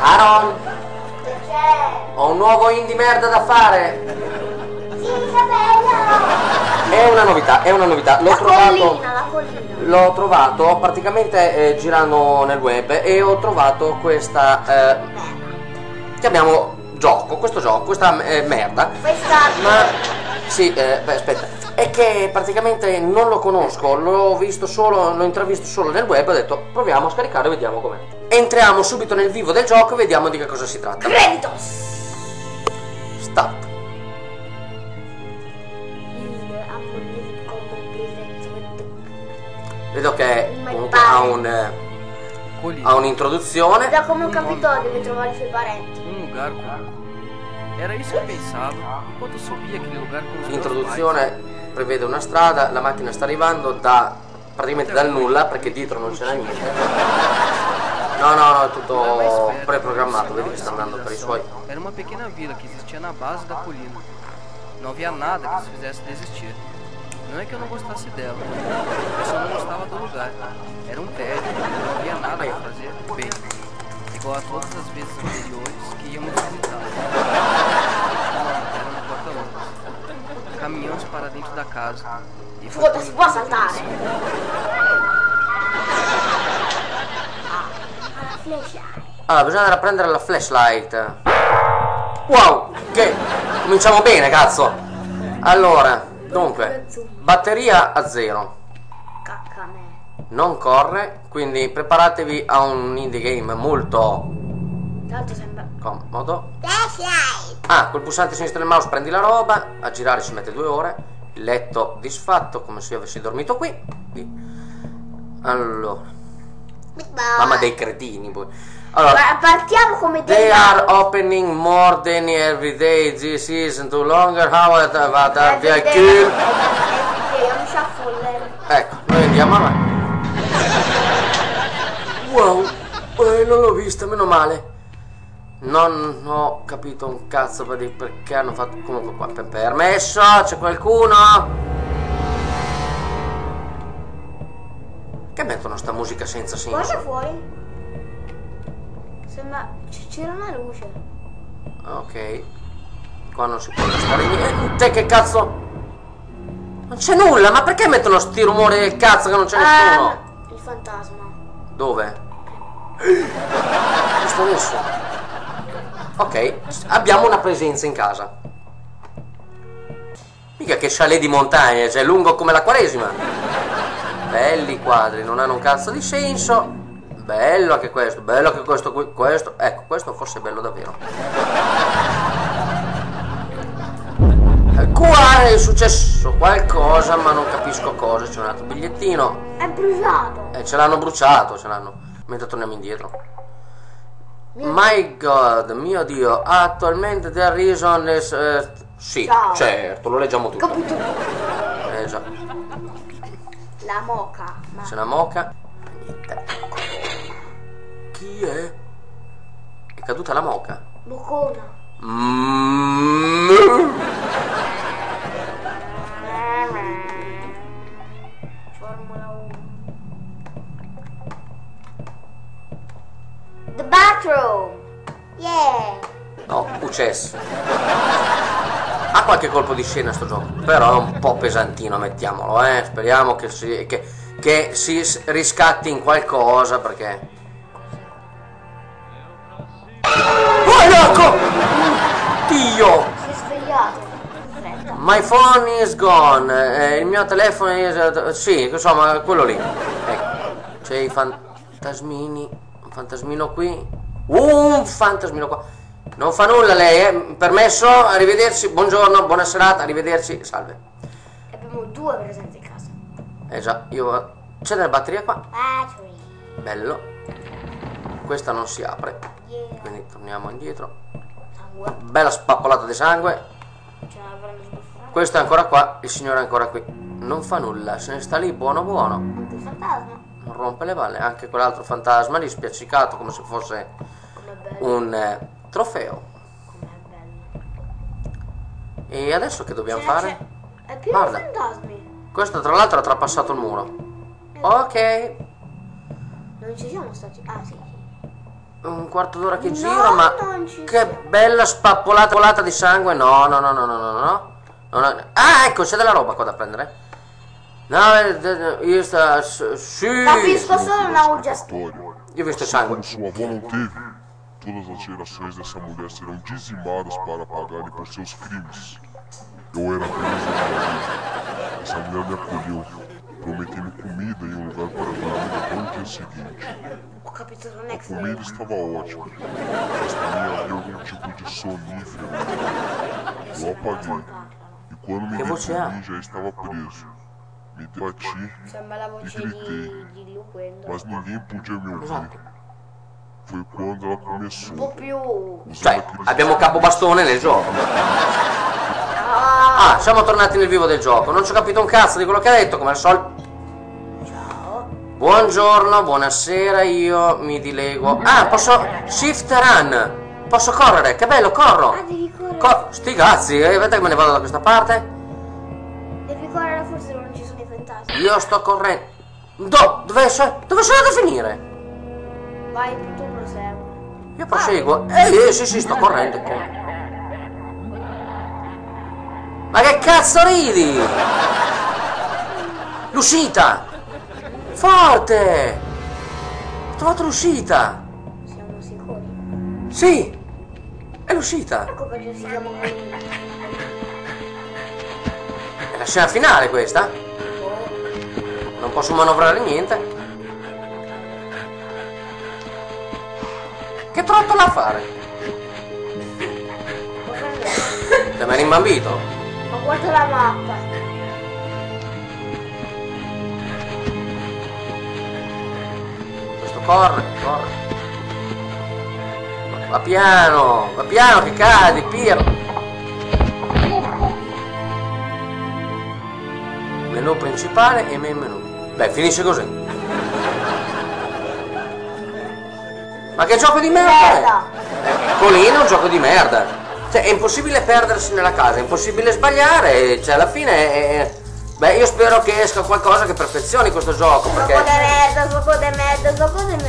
Aaron, C'è. ho un nuovo indie merda da fare. Sì, Isabella. È una novità, è una novità. La collina. L'ho trovato praticamente girando nel web e ho trovato questa chiamiamo gioco, questa merda. Ma sì, beh, aspetta. È che praticamente non lo conosco, l'ho intravisto solo nel web, ho detto proviamo a scaricare e vediamo com'è. Entriamo subito nel vivo del gioco e vediamo di che cosa si tratta. Creditos. Start. Vedo che comunque ha un'introduzione. Da come ho capito deve trovare i suoi parenti. lugar comum. Era isso que eu pensava enquanto subia aquele lugar com os meus L'introduzione prevede una strada, la macchina sta arrivando praticamente dal nulla perché dietro non c'era niente. No, è tutto preprogrammato, vedi che sta andando per i suoi. Era uma pequena vila que existia na base da colina. Não havia nada que nos fizesse desistir. Não é que eu não gostasse dela, eu só não gostava do lugar. Era um tédio, não havia nada para fazer bem, igual a todas as vezes anteriores que íamos visitar. Era no porta-luvas. Caminhamos para dentro da casa. E foi Foda-se, può saltare. Allora, bisogna andare a prendere la flashlight. Wow, che cominciamo bene, cazzo. Allora, dunque, batteria a 0. Cacca me. Non corre, quindi preparatevi a un indie game molto Tra l'altro sembra... comodo. Flashlight. Ah, col pulsante sinistro del mouse prendi la roba, a girare ci mette 2 ore. Il letto disfatto, come se io avessi dormito qui. Allora, mamma dei cretini poi. Allora, partiamo come they are opening more than every day. This isn't too longer. How vada via kill. Ecco, noi andiamo avanti. Wow, non l'ho vista, meno male. Non ho capito un cazzo perché hanno fatto. Comunque qua, permesso, c'è qualcuno? Che mettono sta musica senza senso? Guarda fuori. Sembra... c'era una luce. Ok. Qua non si può stare niente, che cazzo? Non c'è nulla, ma perché mettono sti rumori del cazzo che non c'è nessuno? Il fantasma. Dove? Visto adesso? Ok, abbiamo una presenza in casa. Mica che chalet di montagna, cioè lungo come la Quaresima. Belli quadri, non hanno un cazzo di senso. Bello anche questo, bello anche questo qui, questo, ecco, questo forse è bello davvero. Qua è successo qualcosa, ma non capisco cosa. C'è un altro bigliettino. È bruciato. Ce l'hanno bruciato, ce l'hanno. Mentre torniamo indietro. My God, mio Dio, attualmente the reason is... sì, Ciao. certo, lo leggiamo tutto. Capito? Già. La moca. C'è una moca. Niente. Chi è? È caduta la moca. Boccona. Formula 1. The bathroom. Yeah. No, UCS. Ha qualche colpo di scena sto gioco, però è un po' pesantino, mettiamolo, speriamo che si riscatti in qualcosa, perché... Oh, ecco! Dio! Si è svegliato. Fredda. My phone is gone. Il mio telefono è... sì, insomma, quello lì. Ecco. C'è i fantasmini. Un fantasmino qui. Un fantasmino qua. Non fa nulla lei, Permesso, arrivederci, buongiorno, buona serata, arrivederci, salve. Abbiamo 2 presenze in casa. Già, io... C'è della batteria qua. Battery. Bello. Questa non si apre. Yeah. Quindi torniamo indietro. Sangue. Bella spappolata di sangue. Ce l'avranno sbuffato. Questo è ancora qua, il signore è ancora qui. Non fa nulla, se ne sta lì buono buono. Anche il fantasma. Non rompe le balle. Anche quell'altro fantasma lì spiaccicato come se fosse Com'è bello. un trofeo. Com'è bello. E adesso che dobbiamo fare? È pieno di Guarda. fantasmi. Questo tra l'altro ha trapassato il muro. Ok. Non ci siamo stati. Ah, sì. un quarto d'ora che gira, ma non ci che bella spappolata di sangue. No. Ah, ecco, c'è della roba qua da prendere. No, io sta... Sì. Capisco solo una urgia. Io ho visto sangue. Como sua avó não teve, todas as gerações dessa mulher serão dizimadas para pagarem por seus crimes. Eu era apenas uma vez. Essa mulher me acolheu, prometendo comida e um lugar para dormir até o dia seguinte. Ho capito, non A è comida estava ótima, mas também havia algum tipo de sonífero. Eu apaguei, e quando me Que você é? recolhi já estava preso. Me debati Sembra la e voce gritei, di Luquendo. mas ninguém podia me ouvir. Esatto. Foi quando ela Un po' começou, più... usando Cioè, aqueles abbiamo capobastone nel gioco. Ah, siamo tornati nel vivo del gioco. Non ci ho capito un cazzo di quello che ha detto, come al solito. Ciao. Buongiorno, buonasera, io mi dilego. Ah, posso... Shift run. Posso correre, che bello, corro. Ah, devi correre. Sti cazzi, vedete che me ne vado da questa parte? Devi correre, forse non ci sono i fantasmi. Io sto correndo. Dove sono andato a finire? Vai, tu prosegui. Io proseguo. Sì, sto correndo. Ma che cazzo ridi? L'uscita! Forte! Ho trovato l'uscita! Siamo sicuri? Sì! È l'uscita! Ecco perché si chiama così. È la scena finale questa? Non posso manovrare niente. Che trottola a fare? Ti mi hai rimbambito? Ma guarda la mappa. Questo corre. Va piano che cadi, Piero. Menu principale e main menu. Beh, finisce così. Ma che gioco di merda! Colino è un gioco di merda. Cioè, è impossibile perdersi nella casa, è impossibile sbagliare, cioè alla fine beh, io spero che esca qualcosa che perfezioni questo gioco, perché... Gioco di merda, gioco di merda, gioco di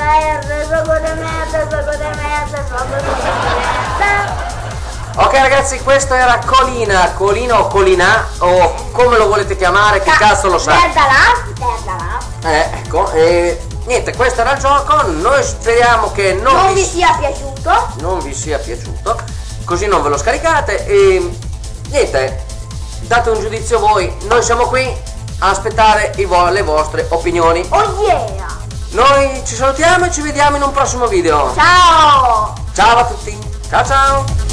merda. Ok ragazzi, questo era Colina o Colina, o come lo volete chiamare, che cazzo lo sa. Merda là. Ecco, niente, questo era il gioco, noi speriamo che Non vi sia piaciuto. non vi sia piaciuto, così non ve lo scaricate e niente, date un giudizio voi, noi siamo qui a aspettare le vostre opinioni. Oh yeah. Noi ci salutiamo e ci vediamo in un prossimo video. Ciao. Ciao a tutti, ciao ciao.